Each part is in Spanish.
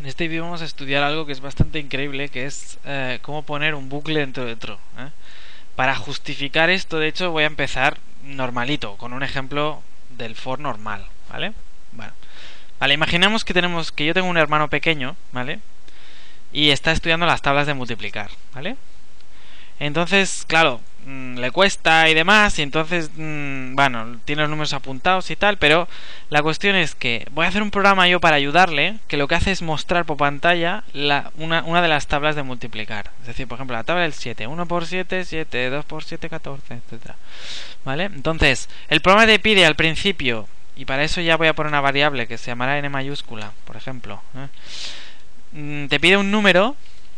En este vídeo vamos a estudiar algo que es bastante increíble, que es cómo poner un bucle dentro de otro. Para justificar esto, de hecho, voy a empezar normalito, con un ejemplo del for normal, ¿vale? Bueno, vale, imaginemos que yo tengo un hermano pequeño, ¿vale? Y está estudiando las tablas de multiplicar, ¿vale? Entonces, claro, le cuesta y demás, y entonces, bueno, tiene los números apuntados y tal, pero la cuestión es que voy a hacer un programa yo para ayudarle, que lo que hace es mostrar por pantalla una de las tablas de multiplicar. Es decir, por ejemplo, la tabla del 7, 1 por 7, 7, 2 por 7, 14, etcétera. ¿Vale? Entonces, el programa te pide al principio, y para eso ya voy a poner una variable que se llamará n mayúscula, por ejemplo, te pide un número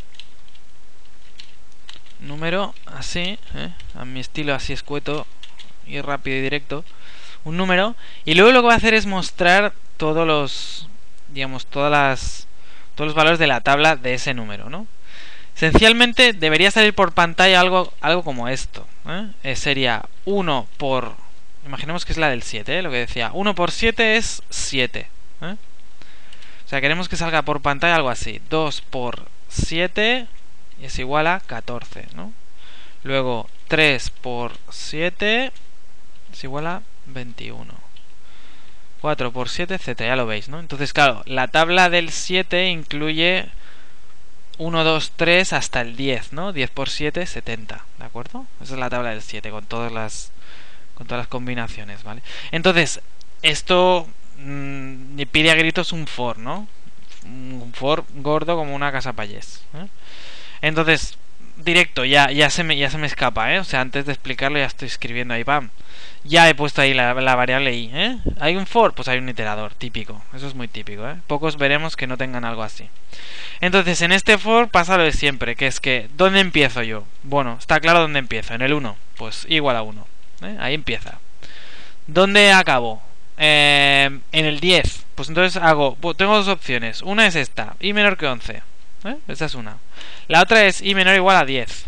así, a mi estilo así escueto y rápido y directo, un número, y luego lo que va a hacer es mostrar todos los, digamos, todos los valores de la tabla de ese número, ¿no? Esencialmente debería salir por pantalla algo como esto, sería 1 por, imaginemos que es la del 7, lo que decía, 1 por 7 es 7, o sea, queremos que salga por pantalla algo así, 2 por 7 es igual a 14, ¿no? Luego 3 por 7 es igual a 21. 4 por 7, etc. Ya lo veis, ¿no? Entonces, claro, la tabla del 7 incluye 1, 2, 3 hasta el 10, ¿no? 10 por 7, 70, ¿de acuerdo? Esa es la tabla del 7 con todas las combinaciones, ¿vale? Entonces, esto pide a gritos un for, ¿no? Un for gordo como una casa payés, Entonces, directo, ya se me escapa, O sea, antes de explicarlo ya estoy escribiendo ahí, pam. Ya he puesto ahí la variable i, ¿Hay un for? Pues hay un iterador, típico. Eso es muy típico, Pocos veremos que no tengan algo así. Entonces, en este for pasa lo de siempre, que es que, ¿dónde empiezo yo? Bueno, está claro dónde empiezo, en el 1. Pues igual a 1, Ahí empieza. ¿Dónde acabo? En el 10. Pues entonces tengo dos opciones. Una es esta, i menor que 11. Esta es una. La otra es i menor o igual a 10.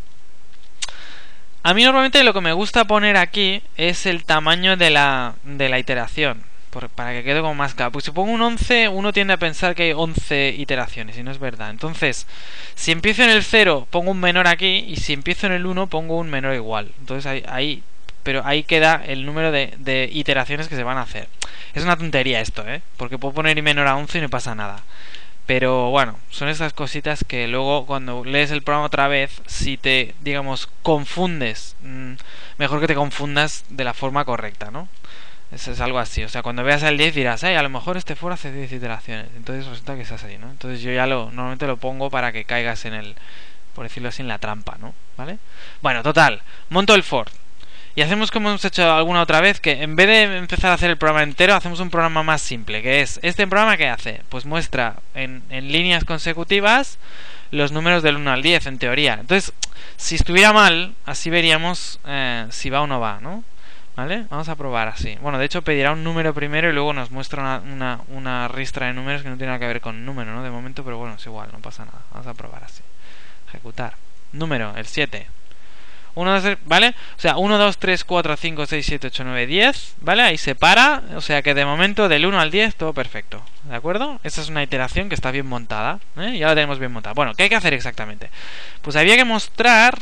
A mí normalmente lo que me gusta poner aquí es el tamaño de la iteración, para que quede como más claro. Porque si pongo un 11, uno tiende a pensar que hay 11 iteraciones, y no es verdad. Entonces, si empiezo en el 0, pongo un menor aquí, y si empiezo en el 1, pongo un menor igual. Entonces pero ahí queda el número de iteraciones que se van a hacer. Es una tontería esto, porque puedo poner i menor a 11 y no pasa nada. Pero bueno, son esas cositas que luego cuando lees el programa otra vez, si te, digamos, confundes, mejor que te confundas de la forma correcta, ¿no? Eso es algo así. O sea, cuando veas el 10 dirás, a lo mejor este for hace 10 iteraciones. Entonces resulta que es así, ¿no? Entonces yo ya normalmente lo pongo para que caigas en el, por decirlo así, en la trampa, ¿no? ¿Vale? Bueno, total, monto el for. Y hacemos como hemos hecho alguna otra vez, que en vez de empezar a hacer el programa entero, hacemos un programa más simple, que es, ¿este programa qué hace? Pues muestra en líneas consecutivas los números del 1 al 10, en teoría. Entonces, si estuviera mal, así veríamos si va o no va, ¿no? ¿Vale? Vamos a probar así. Bueno, de hecho pedirá un número primero y luego nos muestra una ristra de números que no tiene nada que ver con número, ¿no? De momento, pero bueno, es igual, no pasa nada. Vamos a probar así. Ejecutar. Número, el 7. 1, 2, 3, ¿vale? O sea, 1, 2, 3, 4, 5, 6, 7, 8, 9, 10, ¿vale? Ahí se para, o sea que de momento del 1 al 10 todo perfecto, ¿de acuerdo? Esta es una iteración que está bien montada, ya la tenemos bien montada. Bueno, ¿qué hay que hacer exactamente? Pues había que mostrar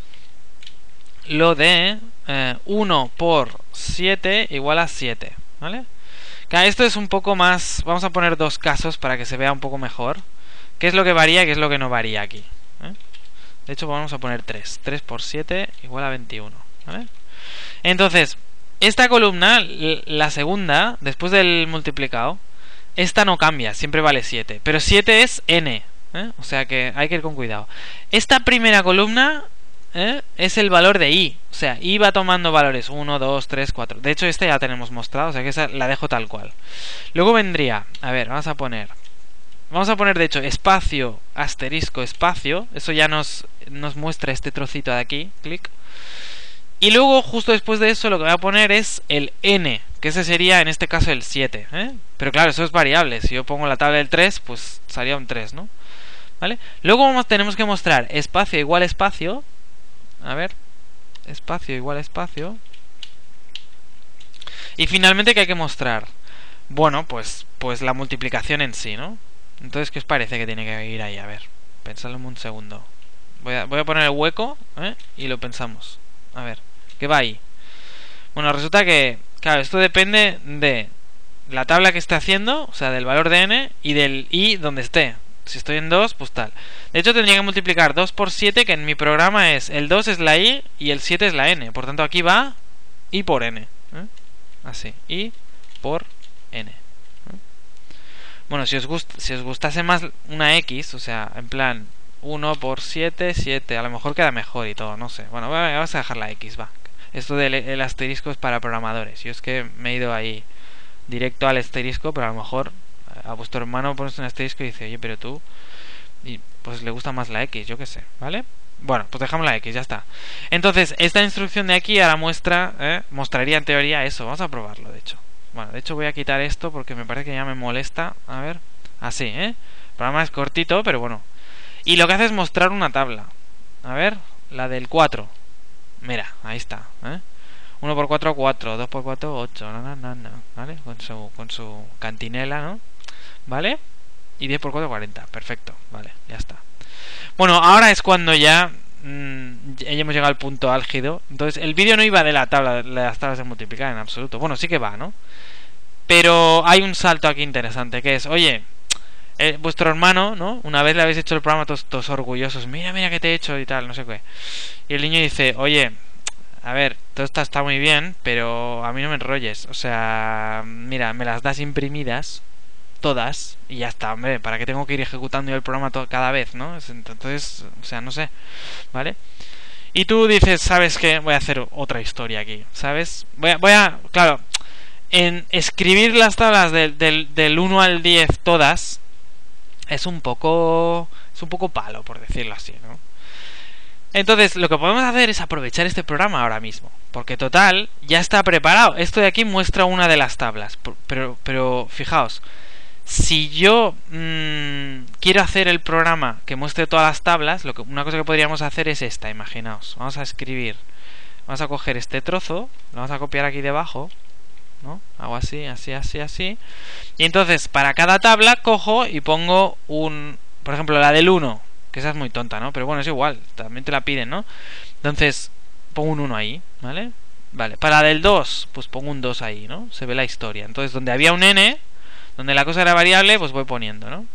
lo de 1 por 7 igual a 7, ¿vale? Claro, esto es un poco más, vamos a poner dos casos para que se vea un poco mejor qué es lo que varía y qué es lo que no varía aquí, De hecho, vamos a poner 3. 3 por 7 igual a 21. ¿Vale? Entonces, esta columna, la segunda, después del multiplicado, esta no cambia, siempre vale 7. Pero 7 es n. O sea que hay que ir con cuidado. Esta primera columna es el valor de i. O sea, i va tomando valores 1, 2, 3, 4. De hecho, esta ya la tenemos mostrado, o sea que esa la dejo tal cual. Luego vendría, a ver, vamos a poner, de hecho, espacio, asterisco, espacio. Eso ya nos muestra este trocito de aquí. Clic. Y luego, justo después de eso, lo que voy a poner es el n, que ese sería, en este caso, el 7. Pero claro, eso es variable. Si yo pongo la tabla del 3, pues salía un 3, ¿no? ¿Vale? Luego tenemos que mostrar espacio igual espacio. A ver. Espacio igual espacio. Y finalmente, ¿qué hay que mostrar? Bueno, pues la multiplicación en sí, ¿no? Entonces, ¿qué os parece que tiene que ir ahí? A ver, pensadlo un segundo. Voy a poner el hueco, y lo pensamos. A ver, ¿qué va ahí? Bueno, resulta que, claro, esto depende de la tabla que esté haciendo, o sea, del valor de n y del i donde esté. Si estoy en 2, pues tal. De hecho, tendría que multiplicar 2 por 7, que en mi programa es el 2 es la i y el 7 es la n. Por tanto, aquí va i por n. Así, i por n. Bueno, si os gustase más una x, o sea, en plan 1 por 7, 7, a lo mejor queda mejor y todo, no sé. Bueno, vamos a dejar la x, va. Esto del asterisco es para programadores. Yo es que me he ido ahí directo al asterisco, pero a lo mejor a vuestro hermano pones un asterisco y dice, oye, pero tú, y pues le gusta más la x, yo qué sé, ¿vale? Bueno, pues dejamos la x, ya está. Entonces, esta instrucción de aquí ahora mostraría en teoría eso. Vamos a probarlo, de hecho. Bueno, de hecho voy a quitar esto porque me parece que ya me molesta. A ver, así, El programa es cortito, pero bueno. Y lo que hace es mostrar una tabla. A ver, la del 4. Mira, ahí está, 1 por 4, 4. 2 por 4, 8. ¿Vale? Con su cantinela, ¿no? ¿Vale? Y 10 por 4, 40. Perfecto, vale, ya está. Bueno, ahora es cuando ya hemos llegado al punto álgido. Entonces, el vídeo no iba de la tabla, de las tablas de multiplicar en absoluto. Bueno, sí que va, ¿no? Pero hay un salto aquí interesante, que es, oye, vuestro hermano, ¿no? Una vez le habéis hecho el programa todos orgullosos, mira que te he hecho y tal, no sé qué. Y el niño dice, oye, a ver, todo esto está muy bien, pero a mí no me enrolles. O sea, mira, me las das imprimidas todas y ya está, hombre, ¿para qué tengo que ir ejecutando yo el programa cada vez, no? Entonces, o sea, no sé, ¿vale? Y tú dices, ¿sabes qué? Voy a hacer otra historia aquí, ¿sabes? Voy a claro, en escribir las tablas del 1 al 10 todas es un poco palo, por decirlo así, ¿no? Entonces, lo que podemos hacer es aprovechar este programa ahora mismo, porque total, ya está preparado. Esto de aquí muestra una de las tablas, pero fijaos, si yo quiero hacer el programa que muestre todas las tablas, una cosa que podríamos hacer es esta, imaginaos. Vamos a escribir, vamos a coger este trozo, lo vamos a copiar aquí debajo, ¿no? Hago así, así, así, así. Y entonces, para cada tabla cojo y pongo por ejemplo, la del 1, que esa es muy tonta, ¿no? Pero bueno, es igual, también te la piden, ¿no? Entonces, pongo un 1 ahí, ¿vale? Vale, para la del 2, pues pongo un 2 ahí, ¿no? Se ve la historia. Entonces, donde había un n, donde la cosa era variable, pues voy poniendo, ¿no?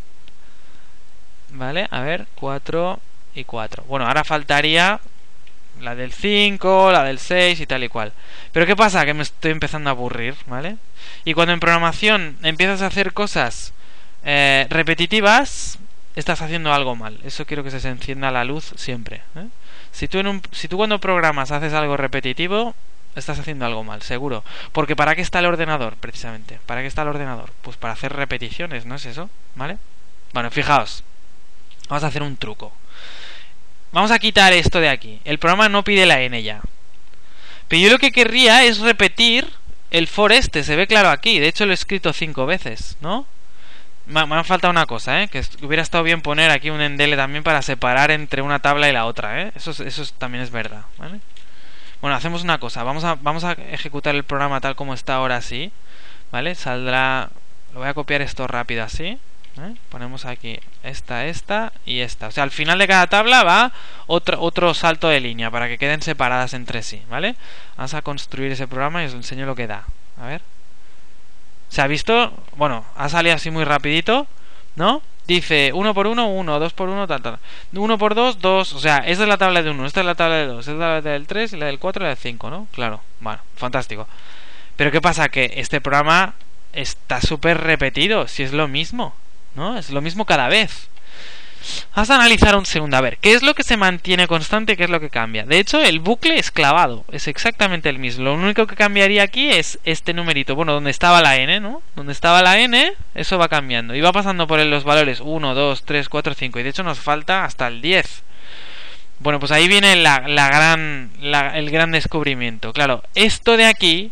Vale, a ver, 4 y 4. Bueno, ahora faltaría la del 5, la del 6 y tal y cual. Pero ¿qué pasa? Que me estoy empezando a aburrir, ¿vale? Y cuando en programación empiezas a hacer cosas repetitivas, estás haciendo algo mal. Eso quiero que se encienda la luz siempre, Si tú cuando programas haces algo repetitivo, estás haciendo algo mal, seguro. Porque ¿para qué está el ordenador, precisamente? ¿Para qué está el ordenador? Pues para hacer repeticiones, ¿no es eso? ¿Vale? Bueno, fijaos. Vamos a hacer un truco. Vamos a quitar esto de aquí. El programa no pide la n ya. Pero yo lo que querría es repetir el for este. Se ve claro aquí. De hecho lo he escrito 5 veces, ¿no? Me ha faltado una cosa, que hubiera estado bien poner aquí un endele también para separar entre una tabla y la otra, Eso también es verdad, ¿vale? Bueno, hacemos una cosa. Vamos a ejecutar el programa tal como está ahora así, ¿vale? Saldrá... Lo voy a copiar esto rápido así, ponemos aquí esta y esta. O sea, al final de cada tabla va otro salto de línea para que queden separadas entre sí, ¿vale? Vamos a construir ese programa y os enseño lo que da. A ver. ¿Se ha visto? Bueno, ha salido así muy rapidito, ¿no? Dice 1 por 1, 1, 2 por 1, tal. 1 por 2, 2. O sea, esta es la tabla de 1, esta es la tabla de 2, esta es la tabla del 3, y la del 4 y la del 5, ¿no? Claro, bueno, fantástico. Pero ¿qué pasa? Que este programa está súper repetido, si es lo mismo, ¿no? Es lo mismo cada vez. Vamos a analizar un segundo, a ver, ¿qué es lo que se mantiene constante y qué es lo que cambia? De hecho, el bucle es clavado, es exactamente el mismo. Lo único que cambiaría aquí es este numerito, bueno, donde estaba la n, ¿no? Donde estaba la n, eso va cambiando. Y va pasando por los valores 1, 2, 3, 4, 5. Y de hecho nos falta hasta el 10. Bueno, pues ahí viene el gran descubrimiento. Claro, esto de aquí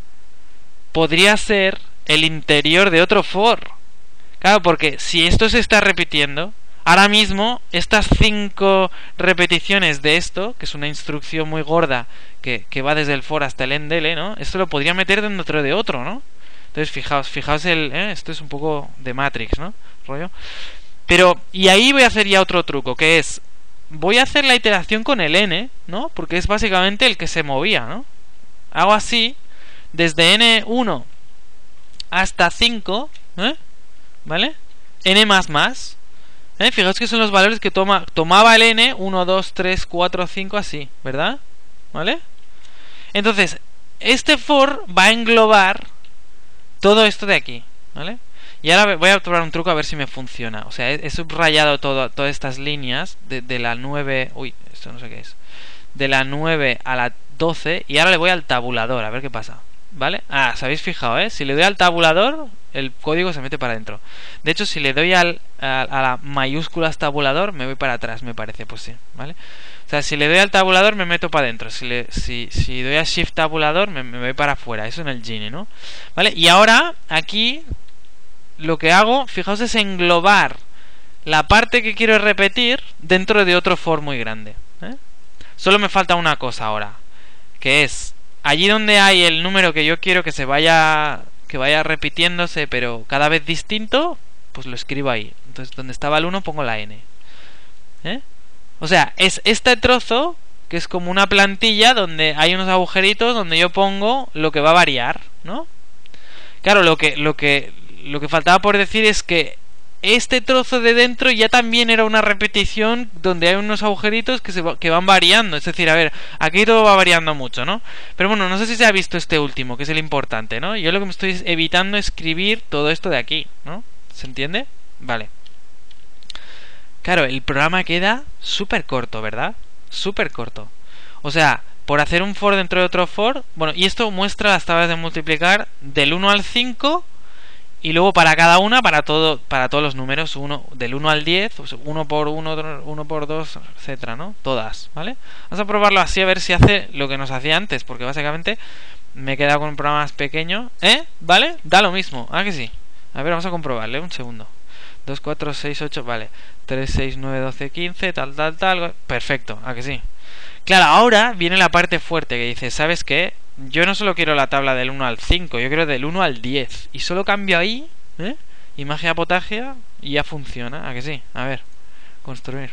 podría ser el interior de otro for. Claro, porque si esto se está repitiendo... Ahora mismo, estas 5 repeticiones de esto, que es una instrucción muy gorda que va desde el for hasta el endele, ¿no? Esto lo podría meter dentro de otro, ¿no? Entonces fijaos esto es un poco de Matrix, ¿no? Rollo. Pero, y ahí voy a hacer ya otro truco, que es, voy a hacer la iteración con el n, ¿no? Porque es básicamente el que se movía, ¿no? Hago así, desde n1 hasta 5, ¿vale? N más, fijaos que son los valores que tomaba el n, 1, 2, 3, 4, 5, así, ¿verdad? ¿Vale? Entonces, este for va a englobar todo esto de aquí, ¿vale? Y ahora voy a probar un truco a ver si me funciona. O sea, he subrayado todas estas líneas de la 9... Uy, esto no sé qué es. De la 9 a la 12 y ahora le voy al tabulador, a ver qué pasa. ¿Vale? Ah, ¿os habéis fijado, eh? Si le doy al tabulador, el código se mete para adentro. De hecho, si le doy a la mayúsculas tabulador, me voy para atrás, me parece. Pues sí, ¿vale? O sea, si le doy al tabulador, me meto para adentro. Si doy a Shift tabulador, me voy para afuera. Eso en el Gini, ¿no? ¿Vale? Y ahora, aquí, lo que hago, fijaos, es englobar la parte que quiero repetir dentro de otro for muy grande. Solo me falta una cosa ahora, que es allí donde hay el número que yo quiero que vaya repitiéndose, pero cada vez distinto, pues lo escribo ahí. Entonces, donde estaba el 1 pongo la n. O sea, es este trozo que es como una plantilla donde hay unos agujeritos donde yo pongo lo que va a variar, ¿no? Claro, lo que faltaba por decir es que este trozo de dentro ya también era una repetición donde hay unos agujeritos que van variando. Es decir, a ver, aquí todo va variando mucho, ¿no? Pero bueno, no sé si se ha visto este último, que es el importante, ¿no? Yo lo que me estoy evitando es escribir todo esto de aquí, ¿no? ¿Se entiende? Vale. Claro, el programa queda súper corto, ¿verdad? Súper corto. O sea, por hacer un for dentro de otro for... Bueno, y esto muestra las tablas de multiplicar del 1 al 5... Y luego para cada una, para todos los números, del 1 al 10, 1 por 1, 1 por 2, etcétera, ¿no? Todas, ¿vale? Vamos a probarlo así a ver si hace lo que nos hacía antes, porque básicamente me he quedado con un programa más pequeño. ¿Vale? Da lo mismo, ¿ah que sí? A ver, vamos a comprobarle, un segundo. 2, 4, 6, 8, vale. 3, 6, 9, 12, 15, tal. Perfecto, ¿ah que sí? Claro, ahora viene la parte fuerte que dice, ¿sabes qué? Yo no solo quiero la tabla del 1 al 5, yo quiero del 1 al 10. Y solo cambio ahí, y magia potagia, y ya funciona. ¿A que sí? A ver, construir.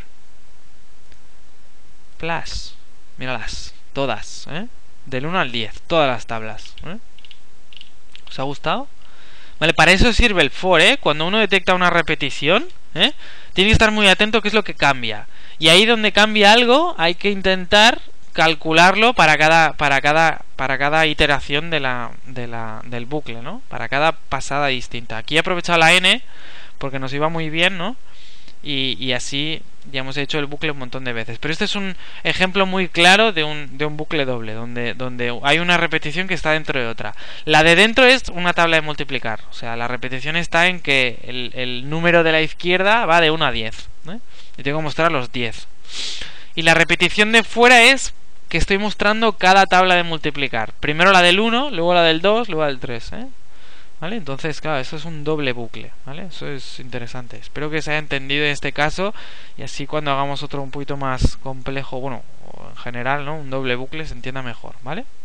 Plus. Míralas, todas, del 1 al 10, todas las tablas. ¿Os ha gustado? Vale, para eso sirve el for, Cuando uno detecta una repetición, tiene que estar muy atento a qué es lo que cambia. Y ahí donde cambia algo, hay que intentar calcularlo para cada iteración del bucle, ¿no? Para cada pasada distinta. Aquí he aprovechado la n porque nos iba muy bien, ¿no? Y así ya hemos hecho el bucle un montón de veces. Pero este es un ejemplo muy claro de un bucle doble, donde hay una repetición que está dentro de otra. La de dentro es una tabla de multiplicar. O sea, la repetición está en que el número de la izquierda va de 1 a 10. Y tengo que mostrar los 10. Y la repetición de fuera es que estoy mostrando cada tabla de multiplicar. Primero la del 1, luego la del 2, luego la del 3, ¿vale? Entonces, claro, eso es un doble bucle, ¿vale? Eso es interesante. Espero que se haya entendido en este caso y así cuando hagamos otro un poquito más complejo, bueno, en general, ¿no? Un doble bucle se entienda mejor, ¿vale?